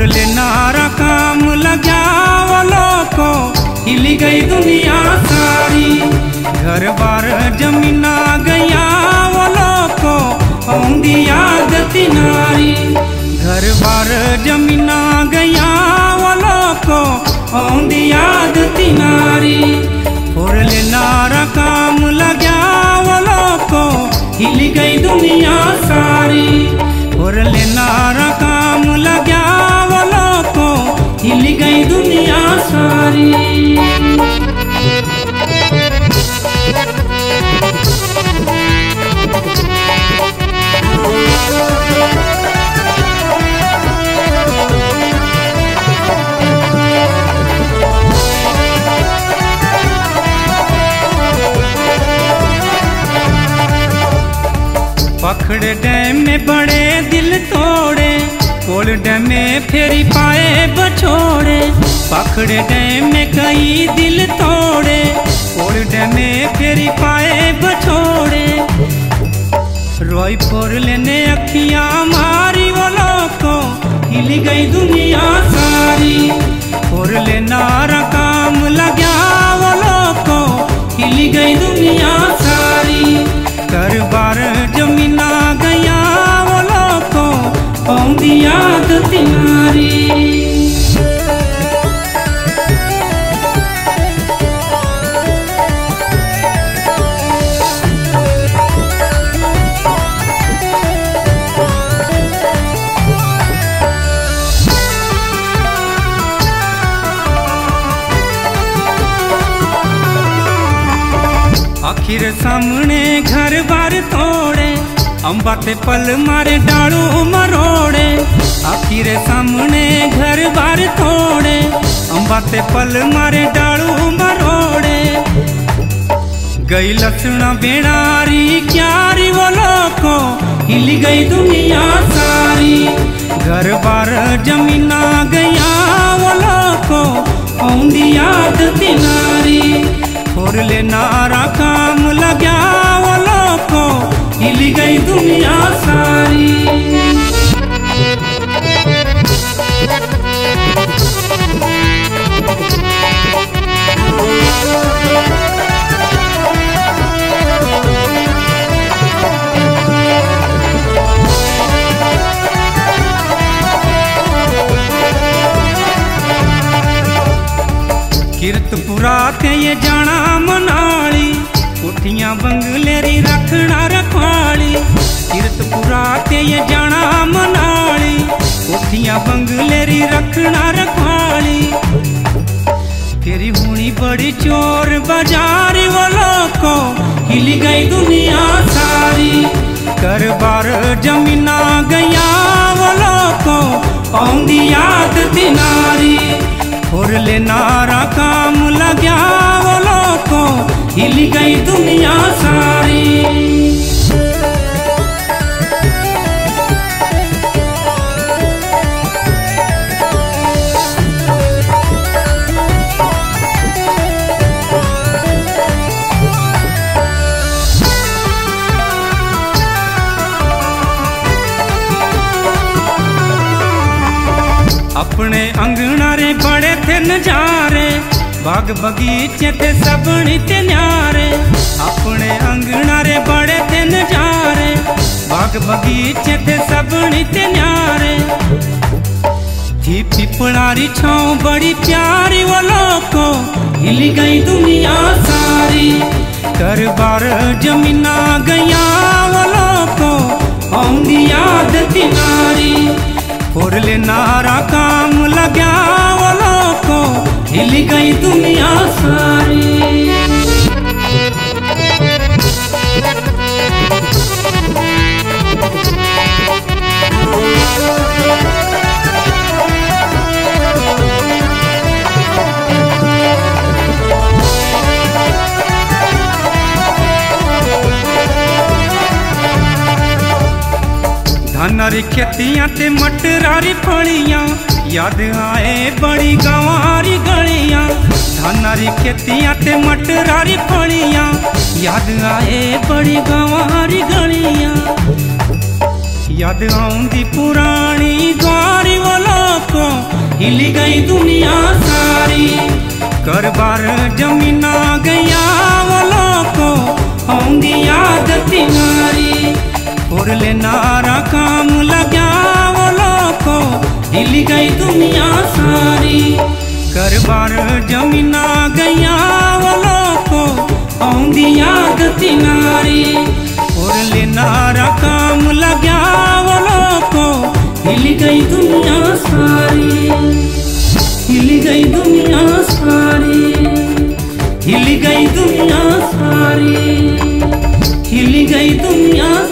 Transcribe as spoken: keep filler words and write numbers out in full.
ले नारा काम लग्या वो लोको हिली गई दुनिया सारी। घर बार जमीना गया वो लोको औंदी याद तिनारी। घर बार जमीना गया वो लोको औंदी याद तिनारी। ले नारा काम लग्या वो लोको हिली गई दुनिया सारी। ले नारा काम लग्या वो लोको हिली गई दुनिया सारी। पखड़े डैम में बड़े दिल तोड़े, कोल डैम में फेरी पाए बछोड़े। पखड़े डैम में कई दिल तोड़े, कोल डैम में फेरी पाए बछोड़े। रोई पोर लेने अखियां मारी वो लोको हिली गई दुनिया सारी। पोर ले नारा काम लग्या वो लोको हिली गई दुनिया सारी। घर बार जमीना गया वो लोको औंदी याद तिनारी। आखिर सामने घर बार तोड़े, अम्बा ते पल मारे डालू मरोड़े। आखिर सामने घर बार तोड़े, अम्बा ते पल मारे डालू मरोड़े। गई लसना बेड़ारी क्यारी वो लोको हिली गई दुनिया सारी। घर बार जमीना गया वो लोको औंदी याद तिनारी। ले नारा काम लग्या वो लोको हिली गई दुनिया सारी। कीरतपुरा ते ये जाना मनाली, कोठियां बंगलेरी रखना रखवाली। कीरतपुरा ते ये जाना मनाली, कोठियां बंगलेरी रखना रखवाली। तेरी हुनी बड़ी चोर बाजारी वो लोको हिली गई दुनिया सारी। घर बार जमीना गया वो लोको औंदी याद तिनारी। ले नारा काम लग्या वो लोको हिली गई दुनिया सारी। अपने अंगना रे बड़े थे नजारे, बाग बगीचे थे सबनी ते न्यारे। अपने अंगना रे बड़े थे नजारे, बाग बगीचे थे सबनी ते न्यारे। थी पिपलारी छाँव बड़ी प्यारी वो लोको हिली गई दुनिया सारी। घर बार जमीना गया वो लोको औंदी याद तिनारी। ले नारा काम लग्या वो लोको हिली गई दुनिया सारी। धानारी खेतियां ते मटरारी फलियां, याद आए बड़ी गंवारी गलियां। धानारी खेतियां ते मटरारी फलियां, याद आए बड़ी गंवारी गलियां। याद आउंदी पुरानी ग्वारी वो लोको को हिल गई दुनिया सारी। घर बार जमीना गया वालों को होंगी याद तुम्हारी। और ले नारा काम लगा वालों को हिल गई दुनिया सारी। घर बार जमीना गया वालों को होंगी याद तुम्हारी। और ले नारा काम लगा वालों को हिल गई दुनिया सारी। हिल गई दुनिया सारी। हिल गई दुनिया सारी। हिल गई दुनिया